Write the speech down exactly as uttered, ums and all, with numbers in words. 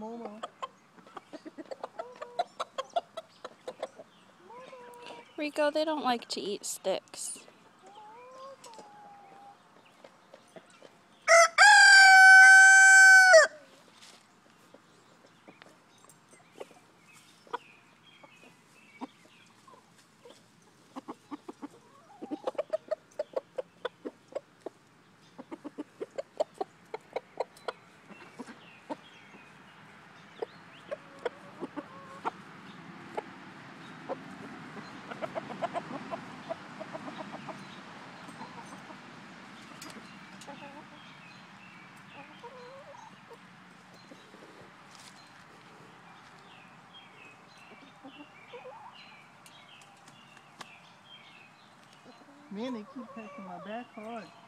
hold on. Rico, they don't like to eat sticks. Man, they keep pecking my back hard.